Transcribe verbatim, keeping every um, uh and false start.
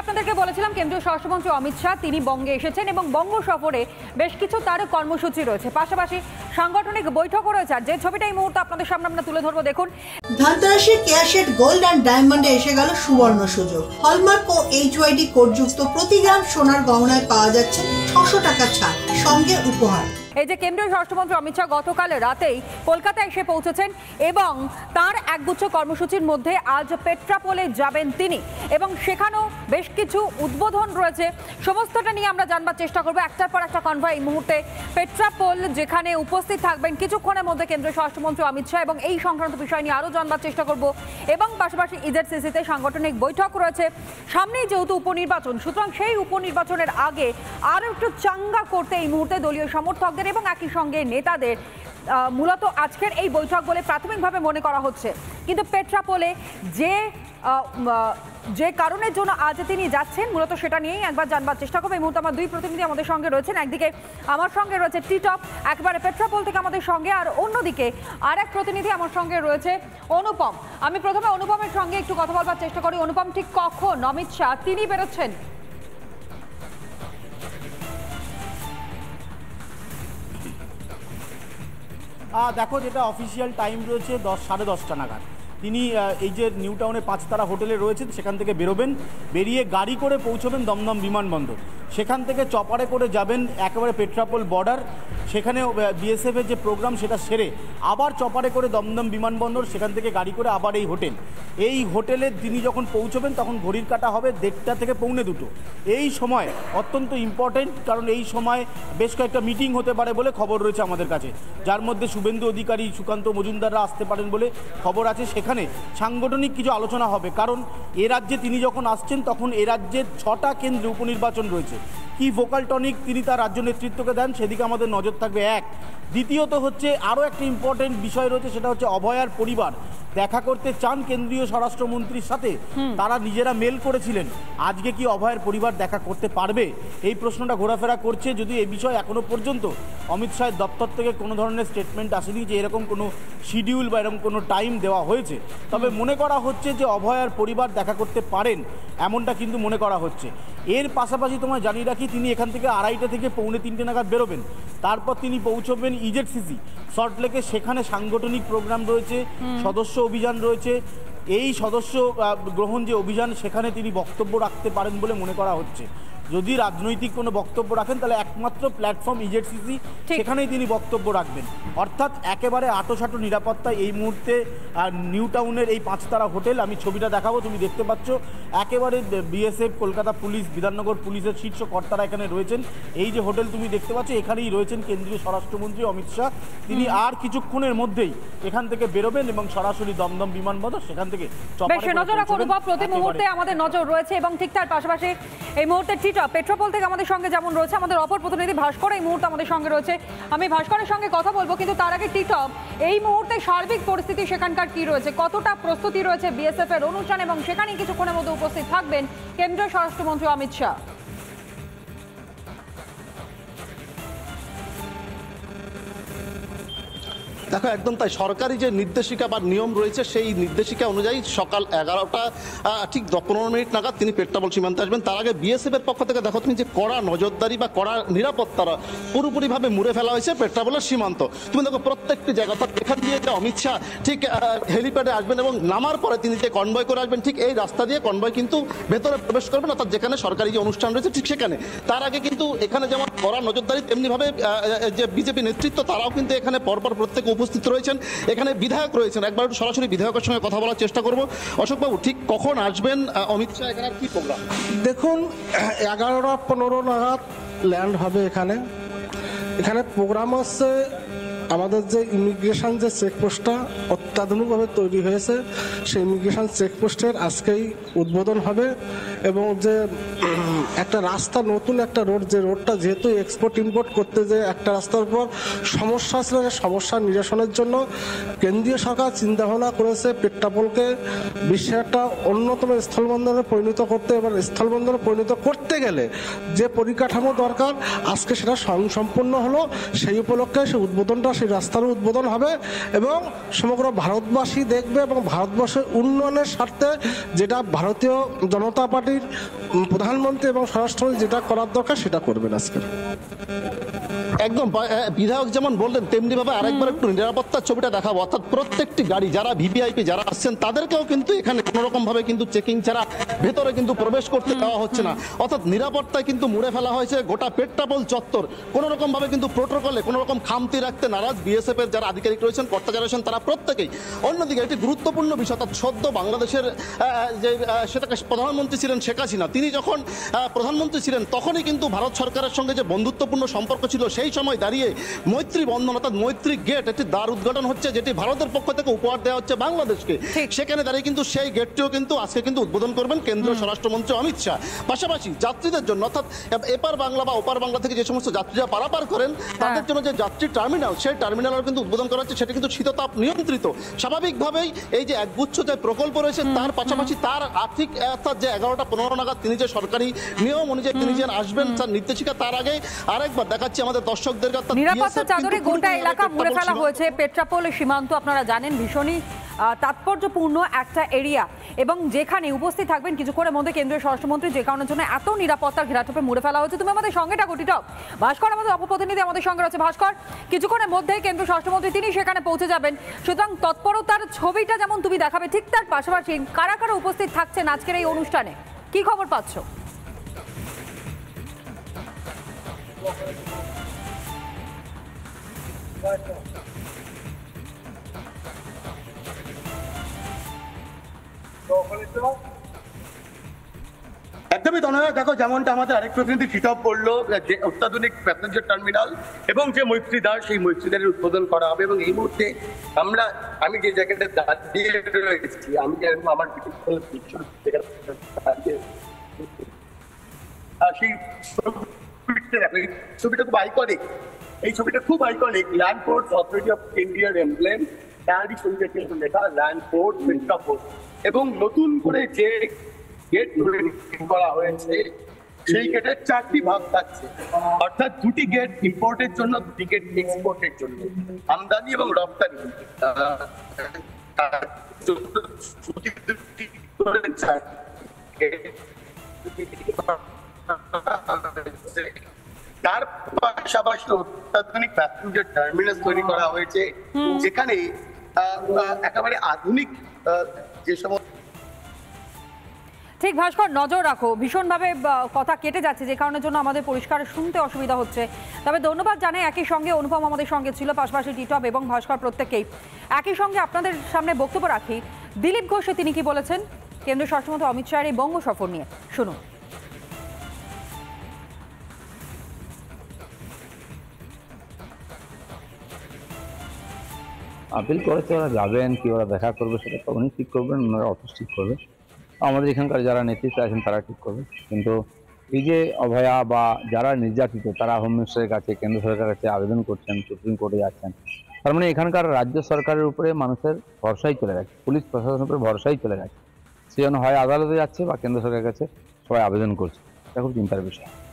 আপনাদেরকে বলেছিলাম কেন্দ্রীয় স্বরাষ্ট্রমন্ত্রী অমিত শাহ তিনি বঙ্গে এসেছেন এবং বঙ্গ সফরে বেশ কিছু তার কর্মসূচি রয়েছে, পাশাপাশি সাংগঠনিক বৈঠকও রয়েছে। আর যে ছবিটা এই মুহূর্তে আপনাদের সামনে আমরা তুলে ধরবো, দেখুন। ধানতেরাসের কেয়াশেড গোল্ড অ্যান্ড ডায়মন্ডে এসে গেল সুবর্ণ সুযোগ। হলমার্ক ও এইচওয়াইডি কোডযুক্ত প্রতি গ্রাম সোনার গহনায় পাওয়া যাচ্ছে ছশো টাকা ছাড়, সঙ্গে উপহার। এই যে কেন্দ্রীয় স্বরাষ্ট্রমন্ত্রী অমিত শাহ গতকাল রাতেই কলকাতায় এসে পৌঁছেছেন এবং তার একগুচ্ছ কর্মসূচির মধ্যে আজ পেট্রাপোলে যাবেন তিনি এবং সেখানেও বেশ কিছু উদ্বোধন রয়েছে। সমস্তটা নিয়ে আমরা জানবার চেষ্টা করবো। একটার পর একটা কনভয় এই মুহূর্তে পেট্রাপোল, যেখানে উপস্থিত থাকবেন কিছুক্ষণের মধ্যে কেন্দ্রীয় স্বরাষ্ট্রমন্ত্রী অমিত শাহ এবং এই সংক্রান্ত বিষয় নিয়ে আরও জানবার চেষ্টা করব। এবং পাশাপাশি ইজেডসিসিতে সাংগঠনিক বৈঠক রয়েছে সামনেই, যেহেতু উপনির্বাচন, সুতরাং সেই উপনির্বাচনের আগে আরও একটু চাঙ্গা করতে এই মুহূর্তে দলীয় সমর্থকদের এবং একই সঙ্গে নেতাদের মূলত আজকের এই বৈঠক বলে প্রাথমিকভাবে মনে করা হচ্ছে। কিন্তু পেট্রাপোলে যে যে কারণের জন্য আজ তিনি যাচ্ছেন মূলত সেটা নিয়েই একবার জানবার চেষ্টা করবো। এই মুহূর্তে আমার দুই প্রতিনিধি আমাদের সঙ্গে রয়েছেন। একদিকে আমার সঙ্গে রয়েছে টিটপ একেবারে পেট্রাপোল থেকে আমাদের সঙ্গে, আর অন্যদিকে আর এক প্রতিনিধি আমার সঙ্গে রয়েছে অনুপম। আমি প্রথমে অনুপমের সঙ্গে একটু কথা বলবার চেষ্টা করি। অনুপম, ঠিক কখন অমিত শাহ তিনি বেরোচ্ছেন? দেখো, যেটা অফিসিয়াল টাইম রয়েছে দশ সাড়ে দশটা নাগাদ তিনি এই যে নিউ টাউনে পাঁচতারা হোটেলে রয়েছেন সেখান থেকে বেরোবেন, বেরিয়ে গাড়ি করে পৌঁছবেন দমদম বিমানবন্দর। সেখান থেকে চপারে করে যাবেন একেবারে পেট্রাপোল বর্ডার, সেখানে বিএসএফের যে প্রোগ্রাম সেটা সেরে আবার চপারে করে দমদম বিমানবন্দর, সেখান থেকে গাড়ি করে আবার এই হোটেল। এই হোটেলে তিনি যখন পৌঁছবেন তখন ঘড়ির কাঁটা হবে দেড়টা থেকে পৌনে দুটো। এই সময় অত্যন্ত ইম্পর্টেন্ট, কারণ এই সময় বেশ কয়েকটা মিটিং হতে পারে বলে খবর রয়েছে আমাদের কাছে, যার মধ্যে শুভেন্দু অধিকারী, সুকান্ত মজুমদাররা আসতে পারেন বলে খবর আছে। সেখানে সাংগঠনিক কিছু আলোচনা হবে, কারণ এ রাজ্যে তিনি যখন আসছেন তখন এ রাজ্যের ছটা কেন্দ্রে উপনির্বাচন রয়েছে। কি ভোকাল টনিক তিনি তার রাজ্য নেতৃত্বকে দেন সেদিকে আমাদের নজর থাকবে। এক দ্বিতীয়ত হচ্ছে আরও একটা ইম্পর্টেন্ট বিষয় রয়েছে, সেটা হচ্ছে অভয়ার পরিবার দেখা করতে চান কেন্দ্রীয় স্বরাষ্ট্রমন্ত্রীর সাথে, তারা নিজেরা মেল করেছিলেন। আজকে কি অভয়ের পরিবার দেখা করতে পারবে, এই প্রশ্নটা ঘোরাফেরা করছে। যদি এই বিষয়ে এখনো পর্যন্ত অমিত শাহের দপ্তর থেকে কোনো ধরনের স্টেটমেন্ট আসেনি যে এরকম কোনো শিডিউল বা এরকম কোনো টাইম দেওয়া হয়েছে, তবে মনে করা হচ্ছে যে অভয়ার পরিবার দেখা করতে পারেন, এমনটা কিন্তু মনে করা হচ্ছে। এর পাশাপাশি তোমায় জানিয়ে রাখি, তিনি এখান থেকে আড়াইটা থেকে পৌনে তিনটে নাগাদ বেরোবেন। তারপর তিনি পৌঁছবেন ইজেডসিসি সল্টলেকে, সেখানে সাংগঠনিক প্রোগ্রাম রয়েছে, সদস্য অভিযান রয়েছে। এই সদস্য গ্রহণ যে অভিযান, সেখানে তিনি বক্তব্য রাখতে পারেন বলে মনে করা হচ্ছে। যদি রাজনৈতিক কোনো বক্তব্য রাখেন তাহলে একমাত্র প্ল্যাটফর্ম ইজেডসিসি, সেখানেই তিনি বক্তব্য রাখবেন। অর্থাৎ একেবারে আটোসাটো নিরাপত্তা এই মুহূর্তে নিউ টাউনের এই পাঁচতারা হোটেল। আমি ছবিটা দেখাবো, তুমি দেখতে পাচ্ছ একেবারে বিএসএফ, কলকাতা পুলিশ, বিধাননগর পুলিশের শীর্ষ কর্তারা এখানে রয়েছেন। এই যে হোটেল তুমি দেখতে পাচ্ছ, এখানেই রয়েছেন কেন্দ্রীয় স্বরাষ্ট্রমন্ত্রী অমিত শাহ। তিনি আর কিছুক্ষণের মধ্যেই এখান থেকে বেরোবেন এবং সরাসরি দমদম বিমানবন্দর, সেখান থেকে নজর রাখুন প্রতি মুহূর্তে আমাদের নজর রয়েছে। এবং ঠিক তার পাশাপাশি এই মুহূর্তে পেট্রাপোল থেকে আমাদের সঙ্গে যেমন রয়েছে আমাদের অপর প্রতিনিধি ভাস্কর, এই মুহূর্তে আমাদের সঙ্গে রয়েছে। আমি ভাস্করের সঙ্গে কথা বলবো, কিন্তু তার আগে টিটপ, এই মুহূর্তে সার্বিক পরিস্থিতি সেখানকার কি রয়েছে, কতটা প্রস্তুতি রয়েছে বিএসএফ এর অনুষ্ঠান, এবং সেখানে কিছুক্ষণের মধ্যে উপস্থিত থাকবেন কেন্দ্রীয় স্বরাষ্ট্রমন্ত্রী অমিত শাহ। দেখো, একদম তাই। সরকারি যে নির্দেশিকা বা নিয়ম রয়েছে সেই নির্দেশিকা অনুযায়ী সকাল এগারোটা ঠিক পনেরো মিনিট নাগাদ তিনি পেট্রাপোল সীমান্তে আসবেন। তার আগে বিএসএফ এর পক্ষ থেকে দেখো তুমি যে কড়া নজরদারি বা কড়া নিরাপত্তারা পুরোপুরিভাবে মুড়ে ফেলা হয়েছে পেট্রাপোলের সীমান্ত। তুমি দেখো প্রত্যেকটি জায়গা, অর্থাৎ এখান দিয়ে যে অমিত শাহ ঠিক হেলিপ্যাডে আসবেন এবং নামার পরে তিনি যে কনভয় করে আসবেন, ঠিক এই রাস্তা দিয়ে কনভয় কিন্তু ভেতরে প্রবেশ করবেন, অর্থাৎ যেখানে সরকারি যে অনুষ্ঠান রয়েছে ঠিক সেখানে। তার আগে কিন্তু এখানে যেমন কড়া নজরদারি, তেমনিভাবে যে বিজেপি নেতৃত্ব তারাও কিন্তু এখানে পরপর প্রত্যেক উপস্থিত রয়েছেন। এখানে বিধায়ক রয়েছেন, একবার একটু সরাসরি বিধায়কের সঙ্গে কথা বলার চেষ্টা করব। অশোকবাবু, ঠিক কখন আসবেন অমিত শাহ, এখানে কি প্রোগ্রাম? দেখুন, এগারোটা পনেরো নাগাদ ল্যান্ড হবে এখানে। এখানে প্রোগ্রাম আছে আমাদের যে ইমিগ্রেশন যে চেকপোস্টটা অত্যাধুনিকভাবে তৈরি হয়েছে, সেই ইমিগ্রেশন চেকপোস্টের আজকেই উদ্বোধন হবে এবং যে একটা রাস্তা, নতুন একটা রোড, যে রোডটা যেহেতু এক্সপোর্ট ইম্পোর্ট করতে যে একটা রাস্তার উপর সমস্যা ছিল, যে সমস্যা নিরসনের জন্য কেন্দ্রীয় সরকার চিন্তাভাবনা করেছে পেট্রাপোলকে বিশ্বের একটা অন্যতম স্থলবন্দরে পরিণত করতে। এবার স্থলবন্দরে পরিণত করতে গেলে যে পরিকাঠামো দরকার আজকে সেটা স্বয়ংসম্পূর্ণ হলো। সেই উপলক্ষে সেই উদ্বোধনটা, সেই রাস্তার উদ্বোধন হবে এবং সমগ্র ভারতবাসী দেখবে এবং ভারতবর্ষের উন্নয়নের স্বার্থে যেটা ভারতীয় জনতা পার্টির প্রধানমন্ত্রী এবং স্বরাষ্ট্রমন্ত্রী যেটা করার দরকার সেটা করবেন আজকে। একদম বিধায়ক যেমন বললেন তেমনি ভাবে আরেকবার একটু নিরাপত্তার ছবিটা দেখাবো। অর্থাৎ প্রত্যেকটি গাড়ি যারা ভিভিআইপি যারা আসছেন তাদেরকেও কিন্তু এখানে কোনো রকম ভাবে কিন্তু চেকিং ছাড়া ভেতরে কিন্তু প্রবেশ করতে দেওয়া হচ্ছে না। অর্থাৎ নিরাপত্তায় কিন্তু মুড়ে ফেলা হয়েছে গোটা পেট্রাপোল চত্বর। কোনো রকম ভাবে কিন্তু প্রোটোকলে কোনো রকম খামতি রাখতে নারাজ বিএসএফ এর যারা আধিকারিক রয়েছেন, কর্তা যারা রয়েছেন তারা প্রত্যেকেই। অন্যদিকে একটি গুরুত্বপূর্ণ বিষয়, অর্থাৎ সদ্য বাংলাদেশের যে সেটাকে প্রধানমন্ত্রী ছিলেন শেখ হাসিনা, তিনি যখন প্রধানমন্ত্রী ছিলেন তখনই কিন্তু ভারত সরকারের সঙ্গে যে বন্ধুত্বপূর্ণ সম্পর্ক ছিল, সেই সময় দাঁড়িয়ে মৈত্রী বন্ধন অর্থাৎ মৈত্রী গেট একটি দ্বার উদ্ঘাটন হচ্ছে, যেটি ভারতের পক্ষ থেকে উপহার দেওয়া হচ্ছে বাংলাদেশকে। সেখানে দাঁড়িয়ে কিন্তু সেই গেটটিও কিন্তু আজকে কিন্তু উদ্বোধন করবেন কেন্দ্রীয় স্বরাষ্ট্রমন্ত্রী অমিত শাহ। পাশাপাশি যাত্রীদের জন্য অর্থাৎ এপার বাংলা বা ওপার বাংলা থেকে যে সমস্ত যাত্রীরা পারাপার করেন তাদের জন্য যে যাত্রী টার্মিনাল, সেই টার্মিনালও কিন্তু উদ্বোধন করা হচ্ছে। সেটা কিন্তু শীততাপ নিয়ন্ত্রিত। স্বাভাবিকভাবেই এই যে একগুচ্ছ যে প্রকল্প রয়েছে তার পাশাপাশি তার আর্থিক অর্থাৎ যে এগারোটা পনেরো নাগাদ তিনি যে সরকারি নিয়ম অনুযায়ী তিনি যে আসবেন তার নির্দেশিকা, তার আগে আরেকবার দেখাচ্ছি আমাদের দর্শকদের। নিরাপত্তা চাদরে গোটা এলাকা মুড়ে ফেলা হয়েছে। পেট্রাপোল সীমান্ত আপনারা জানেন ভীষণই তাৎপর্যপূর্ণ একটা এরিয়া, এবং যেখানে উপস্থিত থাকবেন কিছুক্ষণের মধ্যে কেন্দ্রীয় স্বরাষ্ট্রমন্ত্রী, যে কারণের জন্য এত নিরাপত্তার ঘেরাটোপে মুড়ে ফেলা হয়েছে। তুমি আমাদের সঙ্গে থাকো টিটক। ভাস্কর আমাদের অপপ্রতিনিধি আমাদের সঙ্গে রয়েছে। ভাস্কর, কিছুক্ষণের মধ্যে কেন্দ্রীয় স্বরাষ্ট্রমন্ত্রী তিনি সেখানে পৌঁছে যাবেন, সুতরাং তৎপরতার ছবিটা যেমন তুমি দেখাবে ঠিক তার পাশাপাশি কারা কারা উপস্থিত থাকছেন আজকের এই অনুষ্ঠানে, কি খবর পাচ্ছ? একদমই ধন্যবাদ। দেখো, যেমনটা আমাদের আরেক প্রতিনিধি খিতাব করলো, যে অত্যাধুনিক প্যাসেঞ্জার টার্মিনাল এবং যে মৈত্রী দ্বার, সেই মৈত্রী দ্বারের উদ্বোধন করা হবে। এবং এই মুহূর্তে আমরা আমি যে জায়গাটা দাঁড়িয়ে রয়েছি, আমি আমার সেই ছবিটা খুব আইকনিক। এই ছবিটা খুব iconic. Land ports authority of ইন্ডিয়ার এমব্লেম, তারই ছবিটা কিন্তু লেখা ল্যান্ড পোর্ট পেট্রাপোল। এবং নতুন করে যে গেট করা হয়েছে সেই গেটের চারটি ভাগ থাকছে, অর্থাৎ দুটি গেট ইম্পোর্টের জন্য, দুটি গেট এক্সপোর্টের জন্য, আমদানি এবং রপ্তানি। তার পাশাপাশি অত্যাধুনিক প্যাসেঞ্জার টার্মিনাল তৈরি করা হয়েছে, যেখানে একেবারে আধুনিক যে সমস্ত। ঠিক ভাস্কর, নজর রাখো, ভীষণভাবে কথা কেটে যাচ্ছে যে কারণের জন্য আমাদের পরিষ্কার শুনতে অসুবিধা হচ্ছে। তবে ধন্যবাদ জানাই একই সঙ্গে অনুপম আমাদের সঙ্গে ছিল, পাশাপাশি টিটপ এবং ভাস্কর প্রত্যেকেই। একই সঙ্গে আপনাদের সামনে বক্তব্য রাখি দিলীপ ঘোষে, তিনি কি বলেছেন কেন্দ্রীয় স্বরাষ্ট্রমন্ত্রী অমিত শাহের এই বঙ্গ সফর নিয়ে, শুনুন। আপিল করেছে, ওরা যাবেন কি ওরা দেখা করবে সেটা তো উনি ঠিক করবেন, ওনারা অফিস ঠিক করবে। আমাদের এখানকার যারা নেতৃত্বে আছেন তারা ঠিক করবে। কিন্তু এই যে অভয়া বা যারা নির্যাতিত তারা হোম মিনিস্টারের কাছে, কেন্দ্র সরকারের কাছে আবেদন করছেন, সুপ্রিম কোর্টে যাচ্ছেন, তার মানে এখানকার রাজ্য সরকারের উপরে মানুষের ভরসাই চলে গেছে, পুলিশ প্রশাসনের উপরে ভরসাই চলে গেছে। সে জন্য হয় আদালতে যাচ্ছে বা কেন্দ্র সরকারের কাছে সবাই আবেদন করছে। এটা খুব চিন্তার বিষয়।